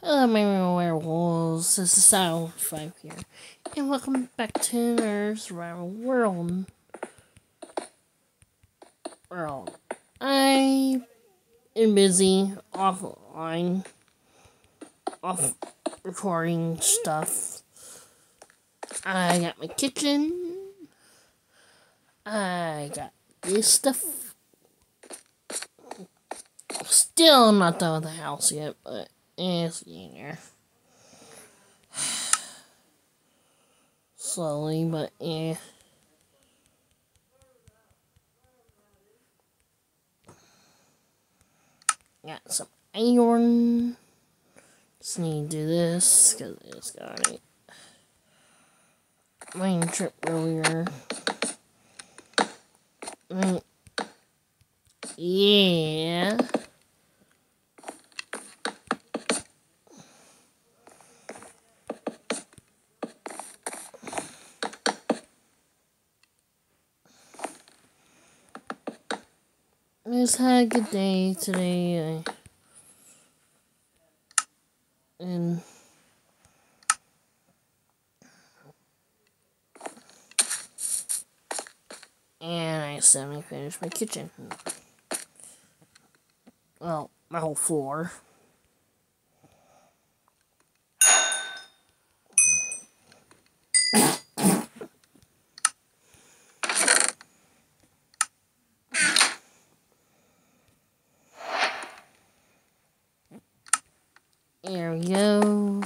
Hello, my werewolves. This is Silent5 here, and welcome back to our survival world. I am busy offline, off recording stuff. I got my kitchen. I got this stuff. Still not done with the house yet, but it's getting there. Slowly, but yeah. Got some iron. Just need to do this because I just got it. Mine trip earlier. Yeah. I just had a good day today. And I semi-finished my kitchen. Well, my whole floor. There we go.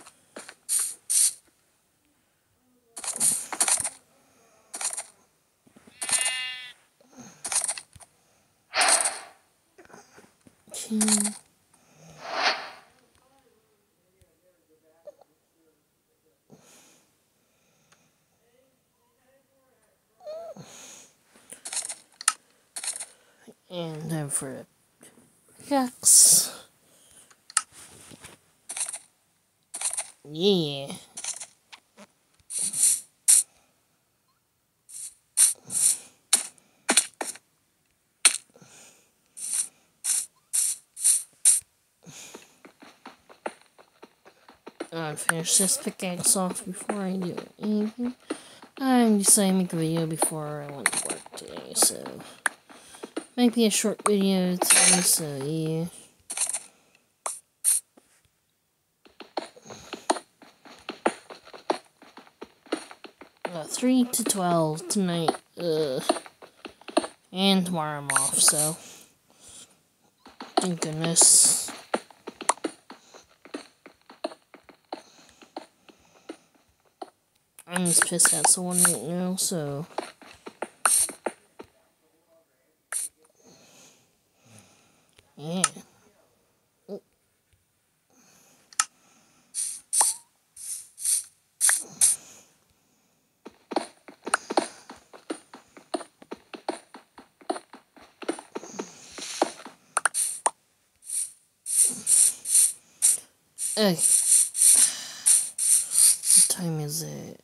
And then for the pickaxe. Yeah. I'll finish this pickaxe off before I do anything. I'm deciding to make a video before I went to work today, so might be a short video today, so yeah. 3 to 12 tonight, and tomorrow I'm off, so thank goodness. I'm just pissed at someone right now, so yeah. Okay. What time is it?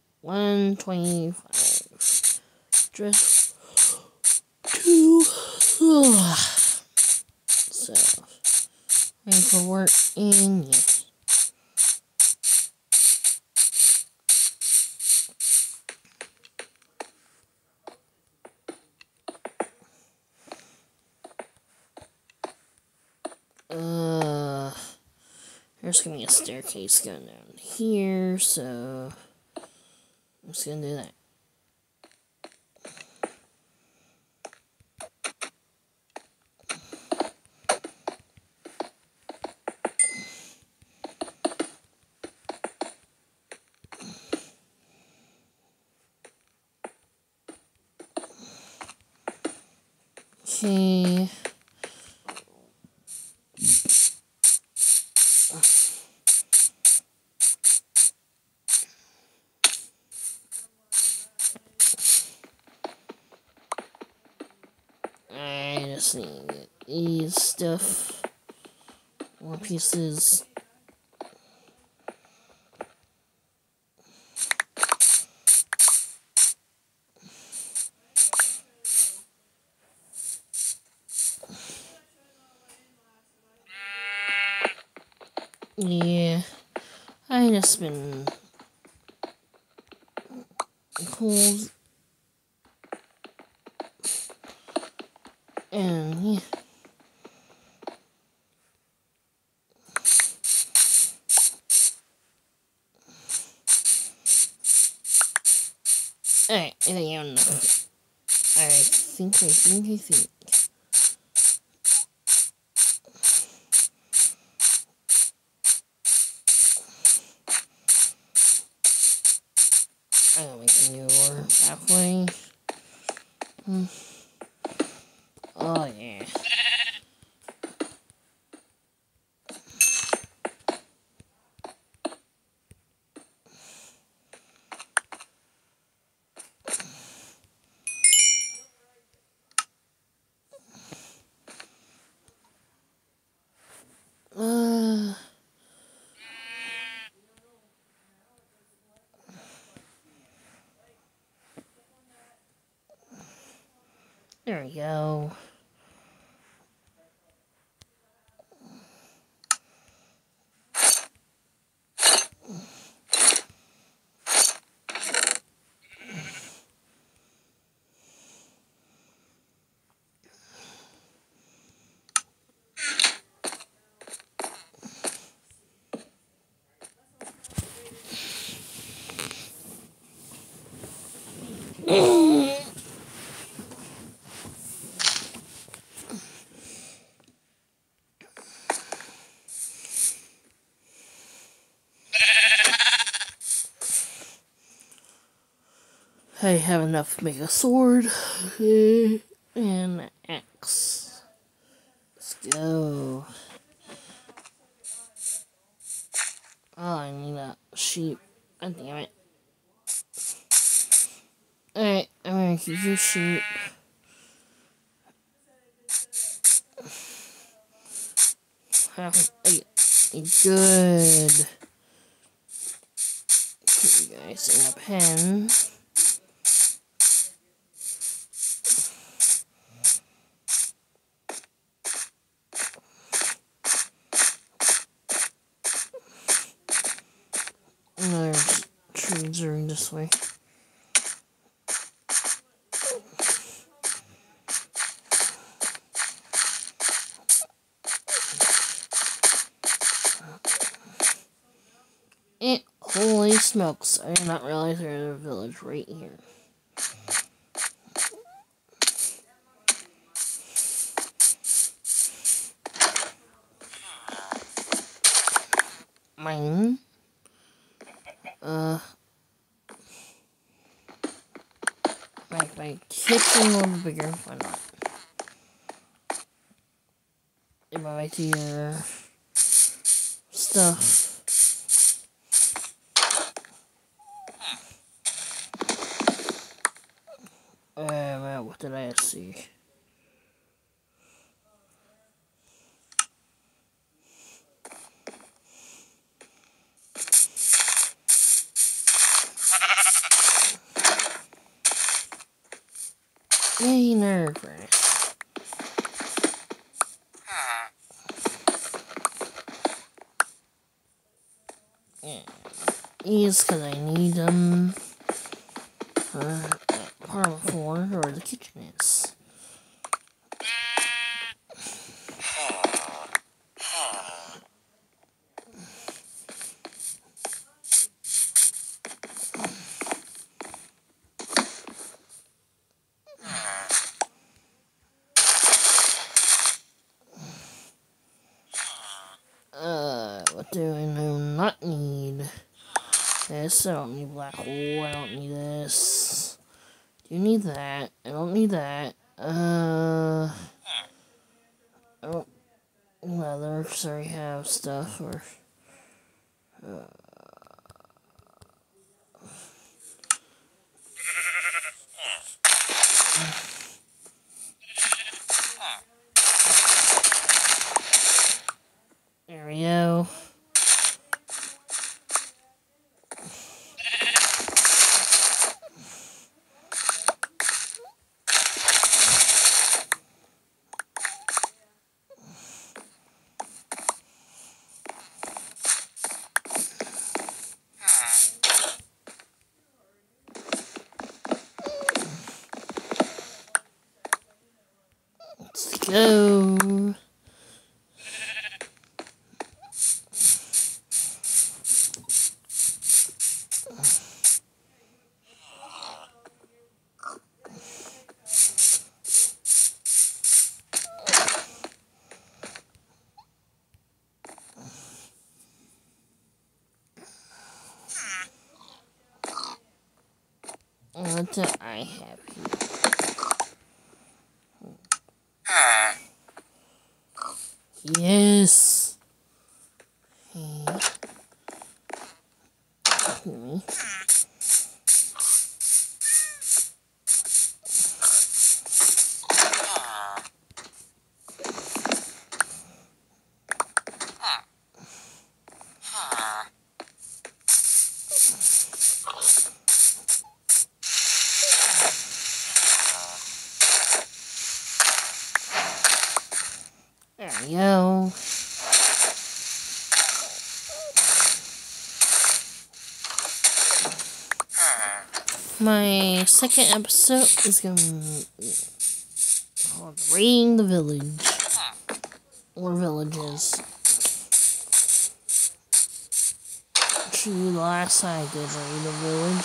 1:25. Just two. So, ready for work and yeah. There's gonna be a staircase going down here, so I'm just gonna do that. Okay. I just need to get these stuff. More pieces. Yeah, I just been cold and yeah. Alright, I think I have enough. I think. I'm gonna make a new one halfway. Oh yeah. There we go. I have enough to make a sword and an axe. Let's go. Oh, I need a sheep. God damn it. Alright, I'm gonna keep your sheep. Have a good. Put you guys in a pen. Another trees are this way. Holy smokes, I did not realize there was a village right here. Mine. Make my kitchen a little bigger, why not? Give my to your stuff. What did I see? Yay, nerve grass. Yeah. These, because I need them for parlor floor, or the kitchen is. What do I not need? This, I don't need black hole, I don't need this. Do you need that? I don't need that. I don't, leather, sorry, have stuff, or, there we go. go. What do I have here? Yes. Okay. Hear me. There we go. My second episode is gonna be called Raiding the Village. Or Villages. Actually, the last time I did Raid the Village.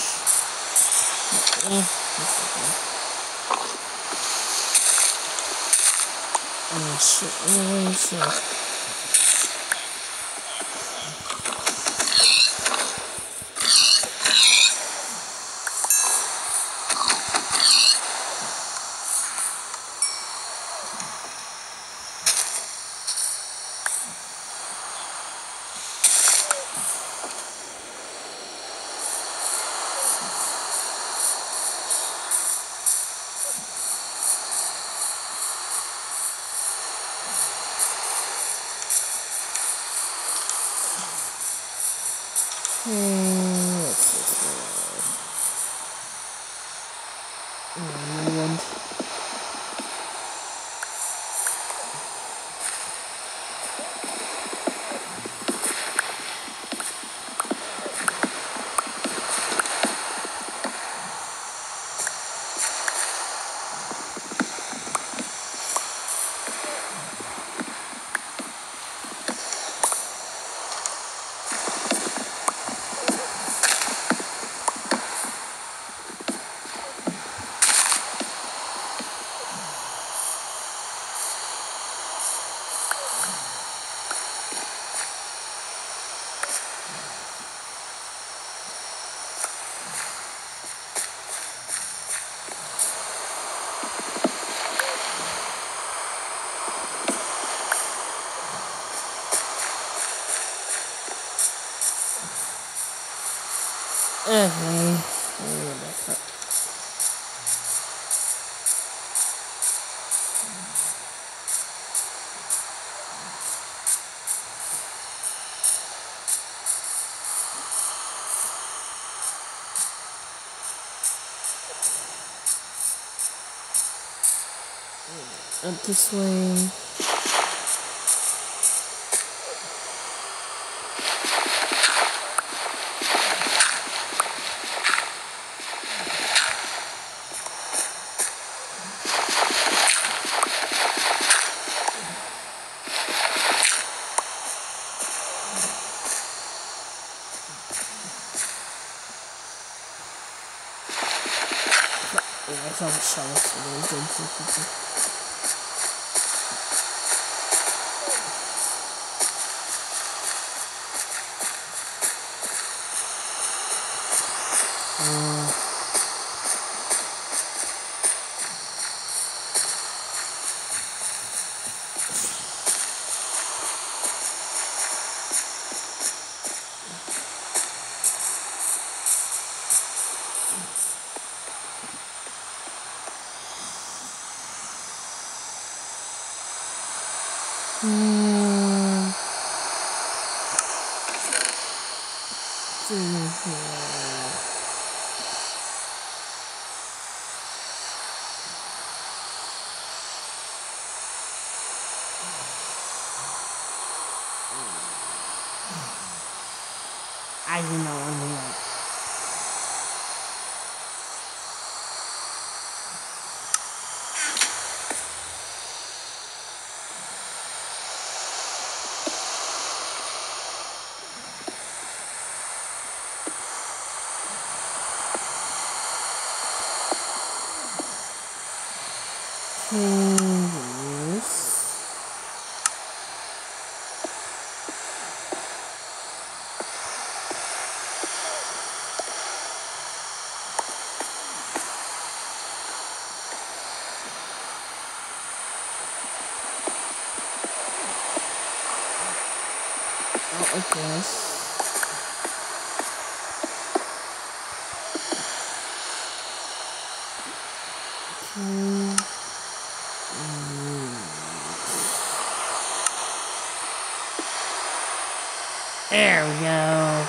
What's this one? Okay. Up this way. I saw the shells. I do not want to know. Yes. I guess. There we go.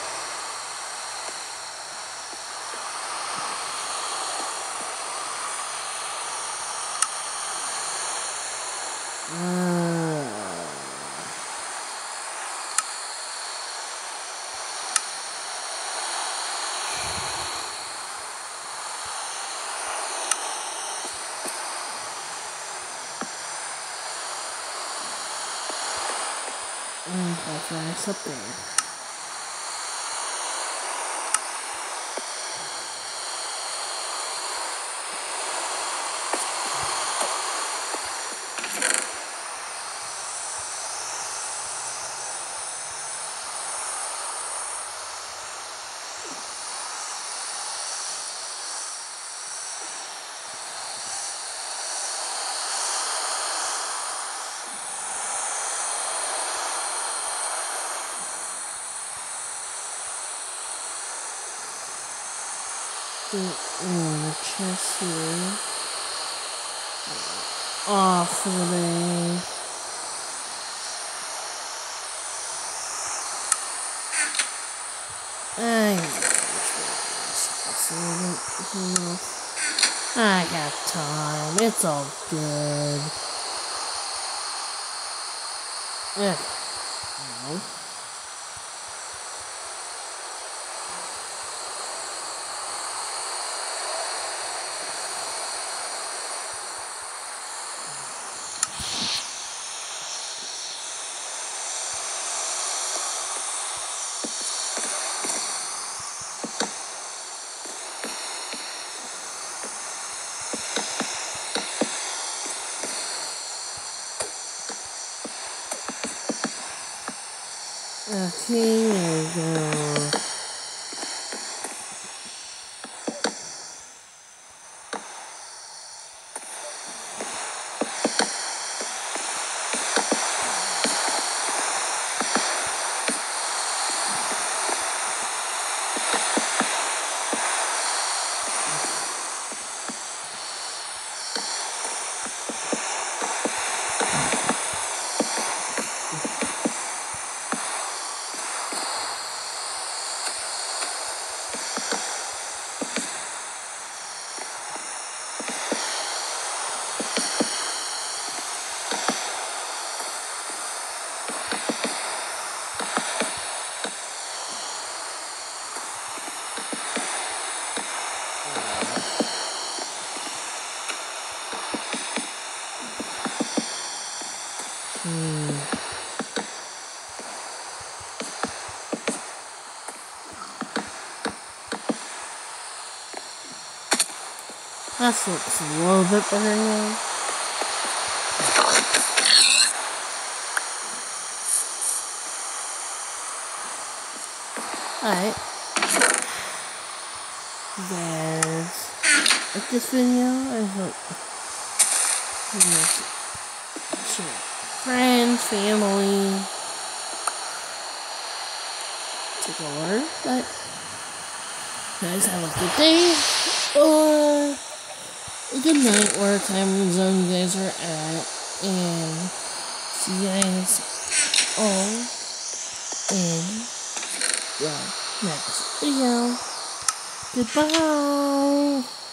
How fast up there? Chest here. Off of there. I got time. It's all good. No. Okay, there we go. That looks a little bit better now. Alright. Guys, like this video, I hope you share friends, family, take a order. But guys, have a good day or a good night, whatever time zone you guys are at, and see you guys all in the next video. Goodbye.